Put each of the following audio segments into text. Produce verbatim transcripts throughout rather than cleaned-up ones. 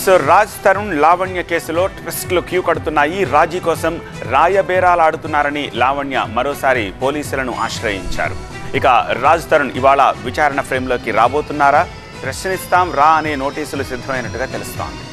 So Raj Tarun Lavanya కేసులో ట్విస్టులు queue కడుతున్నాయి. రాజీ కోసం రాయబేరాలు ఆడుతున్నారని లావణ్య మరోసారి పోలీసులను ఆశ్రయించారు. ఇక రాజ్ తరుణ్ ఇవాళ విచారణ ఫ్రేమ్లోకి రాబోతున్నారా? ప్రశ్నిస్తాం రా అనే నోటీసులు సిద్ధమైనట్టుగా తెలుస్తోంది.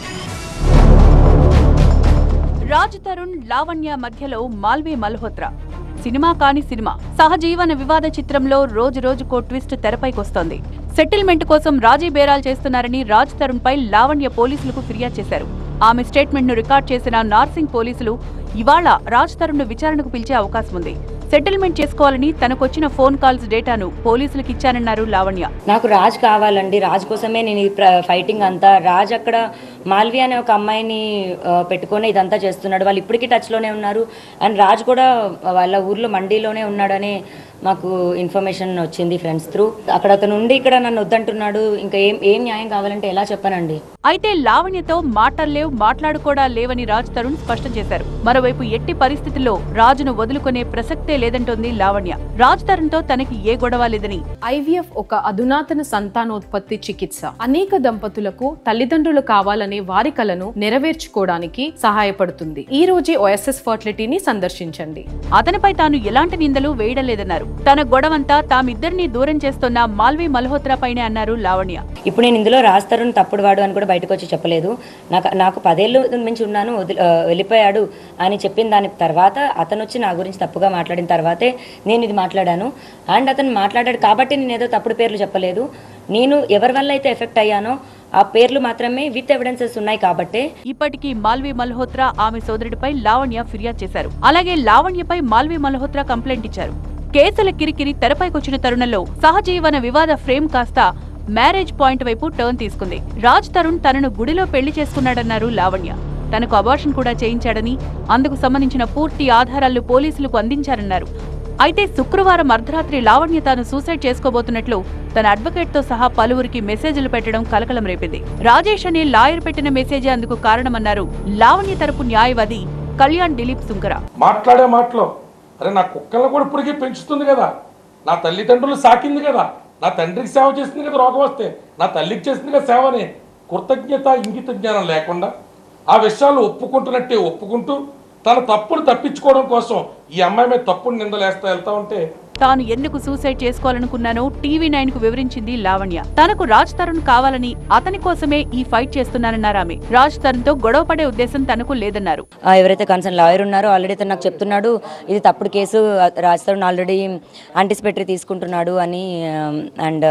రాజ్ తరుణ్ లావణ్య మధ్యలో మాల్వీ మల్హోత్రా సినిమా కాని సినిమా. సహజీవన వివాద చిత్రంలో రోజు రోజుకో ట్విస్ట్ తెరపైకొస్తోంది. సెటిల్మెంట్ కోసం రాజీ బేరాలు చేస్తున్నారని రాజ్ తరుణ్ పై లావణ్య పోలీసులకు ఫిర్యాదు చేశారు. ఆమె స్టేట్మెంట్ ను రికార్డ్ చేసిన నార్సింగ్ పోలీసులు ఇవాళ రాజ్ తరుణ్ ను విచారణకు పిలిచే అవకాశం ఉంది. సెటిల్మెంట్ చేసుకోవాలని తనకొచ్చిన ఫోన్ కాల్స్ డేటాను పోలీసులకు ఇచ్చానన్నారు లావణ్య. నాకు రాజ్ కావాలండి, రాజ్ కోసమే నేను ఫైటింగ్ అంతా. రాజ్ అక్కడ మాల్వి అనే ఒక అమ్మాయిని పెట్టుకొని ఇదంతా చేస్తున్నాడు. వాళ్ళు ఇప్పటికీ టచ్లోనే ఉన్నారు. అండ్ రాజ్ కూడా వాళ్ళ ఊర్లో మండీలోనే ఉన్నాడని మాకు ఇన్ఫర్మేషన్ వచ్చింది ఫ్రెండ్స్ త్రూ. అక్కడ అతను ఉండి ఇక్కడ నన్ను వద్దంటున్నాడు. ఇంకా ఏం ఏం న్యాయం కావాలంటే ఎలా చెప్పనండి. అయితే లావణ్యతో మాటల్లేవు, మాట్లాడుకోవడా లేవని రాజ్ తరుణ్ స్పష్టం చేశారు. మరోవైపు ఎట్టి పరిస్థితుల్లో రాజును వదులుకునే ప్రసక్తే లేదంటోంది లావణ్య. రాజ్ తరుణ్ తో తనకి ఏ గొడవ లేదని. ఐవీఎఫ్ ఒక అధునాతన సంతానోత్పత్తి చికిత్స. అనేక దంపతులకు తల్లిదండ్రులు కావాలనే వారి కలను నెరవేర్చుకోవడానికి సహాయపడుతుంది. ఈ రోజే ఓఎస్ఎస్ ఫర్టిలిటీని సందర్శించండి. అతనిపై తాను ఎలాంటి నిందలు వేయడం లేదన్నారు. తన గొడవంతా తామిద్దరినీ దూరం చేస్తున్న మాల్వీ మల్హోత్రా పైనే అన్నారు లావణ్య. ఇప్పుడు నేను ఇందులో రాజ్ తరుణ్ తప్పుడు వాడు అని కూడా బయటకు వచ్చి చెప్పలేదు. నాకు నాకు పదేళ్ళు నుంచి ఉన్నాను, వెళ్ళిపోయాడు అని చెప్పిన దాని తర్వాత అతను వచ్చి నా గురించి తప్పుగా మాట్లాడిన తర్వాతే నేను ఇది మాట్లాడాను. అండ్ అతను మాట్లాడాడు కాబట్టి నేను ఏదో తప్పుడు పేర్లు చెప్పలేదు. నేను ఎవరి వల్ల అయితే ఎఫెక్ట్ అయ్యానో ఆ పేర్లు మాత్రమే విత్ ఎవిడెన్సెస్ ఉన్నాయి కాబట్టి. ఇప్పటికీ మాల్వీ మల్హోత్రా ఆమె సోదరుడిపై లావణ్య ఫిర్యాదు చేశారు. అలాగే లావణ్యపై మాల్వీ మల్హోత్రా కంప్లైంట్ ఇచ్చారు. కేసుల కిరికిరి తెరపైకొచ్చిన తరుణంలో సహజీవన వివాద ఫ్రేమ్ కాస్త మ్యారేజ్ పాయింట్ వైపు టర్న్ తీసుకుంది. రాజ్ తరుణ్ తనను గుడిలో పెళ్లి చేసుకున్నాడన్నారు లావణ్య. తనకు అబార్షన్ కూడా చేయించాడని, అందుకు సంబంధించిన పూర్తి ఆధారాలు పోలీసులకు అందించారన్నారు. అయితే శుక్రవారం అర్ధరాత్రి లావణ్య తాను సూసైడ్ చేసుకోబోతున్నట్లు తన అడ్వకేట్ తో సహా పలువురికి మెసేజ్లు పెట్టడం కలకలం రేపింది. రాజేష్ అనే లాయర్ పెట్టిన మెసేజే అందుకు కారణమన్నారు లావణ్య తరపు న్యాయవాది కళ్యాణ్ దిలీప్ సుంకర. మాట్లాడే మాటలో అరే నా కుక్కలను కూడా ఇప్పటికీ పెంచుతుంది కదా, నా తల్లిదండ్రులు సాకింది కదా, నా తండ్రికి సేవ చేసింది కదా, రోగం వస్తే నా తల్లికి చేసింది కదా సేవని, కృతజ్ఞత ఇంగిత జ్ఞానం లేకుండా ఆ విషయాలు ఒప్పుకుంటున్నట్టే ఒప్పుకుంటూ తన తప్పును తప్పించుకోవడం కోసం ఈ అమ్మాయి మీద తప్పును నిందలేస్తా వెళ్తా ఉంటే తాను ఎందుకు సూసైడ్ చేసుకోవాలనుకున్నానో టీవీ నైన్ కు వివరించింది లావణ్య. తనకు రాజ్ తరుణ్ కావాలని, అతని కోసమే ఈ ఫైట్ చేస్తున్నానన్నారు ఆమె. రాజ్ తరుణ్ తో గొడవ పడే ఉద్దేశం తనకు లేదన్నారు. ఎవరైతే కన్సర్న్ లాయర్ ఉన్నారో ఆల్రెడీ తను నాకు చెప్తున్నాడు ఇది తప్పుడు case, Raj Tarun already anticipatory తీసుకుంటున్నాడు అని, అండ్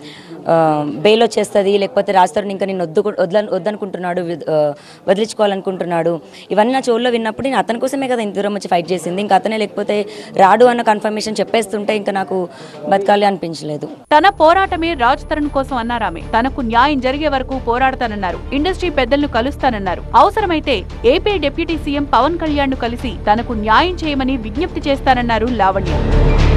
బెయిల్ వచ్చేస్తుంది, లేకపోతే రాజ్ తరుణ్ ఇంకా నేను వద్దు వద్ద వద్దనుకుంటున్నాడు, వదిలించుకోవాలనుకుంటున్నాడు. ఇవన్నీ నా చెవుల్లో విన్నప్పుడు నేను అతని కోసమే కదా ఇంత దూరం వచ్చి ఫైట్ చేసింది. ఇంకా అతనే లేకపోతే రాడు అన్న కన్ఫర్మేషన్ చెప్పేస్తుంటే ఇంకా నాకు బతకాలి అనిపించలేదు. తన పోరాటమే రాజ్ తరుణ్ కోసం అన్నారామె. తనకు న్యాయం జరిగే వరకు పోరాడతానన్నారు. ఇండస్ట్రీ పెద్దలను కలుస్తానన్నారు. అవసరమైతే AP deputy CM Pawan Kalyan ను కలిసి తనకు న్యాయం చేయమని విజ్ఞప్తి చేస్తానన్నారు లావణ్య.